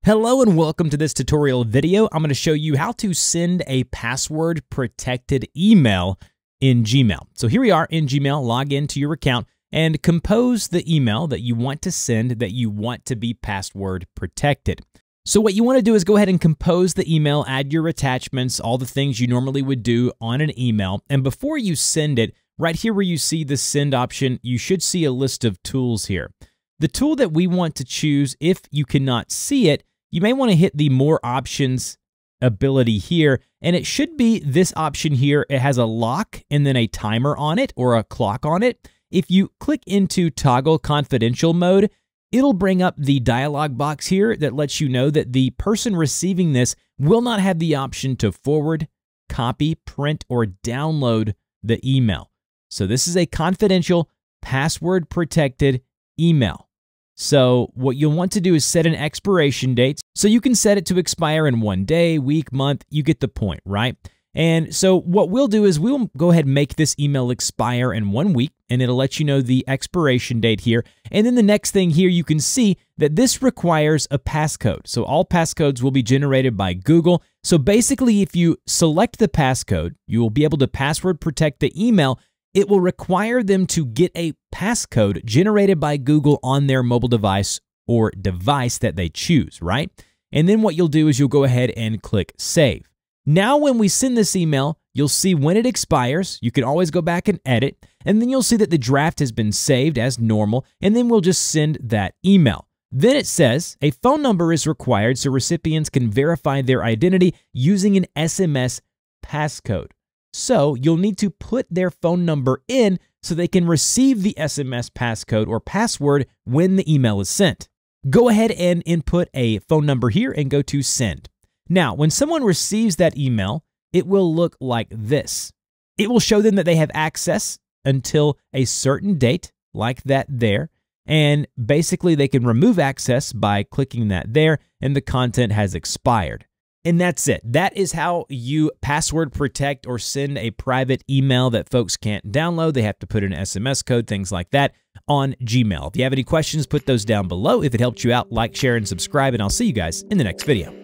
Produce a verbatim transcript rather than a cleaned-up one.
Hello and welcome to this tutorial video. I'm going to show you how to send a password protected email in Gmail. So here we are in Gmail, log into your account and compose the email that you want to send that you want to be password protected. So what you want to do is go ahead and compose the email, add your attachments, all the things you normally would do on an email. And before you send it, right here where you see the send option, you should see a list of tools here. The tool that we want to choose, if you cannot see it, you may want to hit the More Options ability here, and it should be this option here. It has a lock and then a timer on it or a clock on it. If you click into Toggle Confidential Mode, it'll bring up the dialog box here that lets you know that the person receiving this will not have the option to forward, copy, print, or download the email. So this is a confidential, password-protected email. So what you'll want to do is set an expiration date. So you can set it to expire in one day, week, month. You get the point, right? And so what we'll do is we'll go ahead and make this email expire in one week, and it'll let you know the expiration date here. And then the next thing here, you can see that this requires a passcode. So all passcodes will be generated by Google. So basically, if you select the passcode, you will be able to password protect the email. It will require them to get a passcode generated by Google on their mobile device or device that they choose, right? And then what you'll do is you'll go ahead and click Save. Now, when we send this email, you'll see when it expires. You can always go back and edit, and then you'll see that the draft has been saved as normal, and then we'll just send that email. Then it says a phone number is required so recipients can verify their identity using an S M S passcode. So you'll need to put their phone number in so they can receive the S M S passcode or password when the email is sent. Go ahead and input a phone number here and go to Send. Now, when someone receives that email, it will look like this. It will show them that they have access until a certain date, like that there, and basically they can remove access by clicking that there, and the content has expired. And that's it. That is how you password protect or send a private email that folks can't download. They have to put in an S M S code, things like that on Gmail. If you have any questions, put those down below. If it helped you out, like, share, and subscribe, and I'll see you guys in the next video.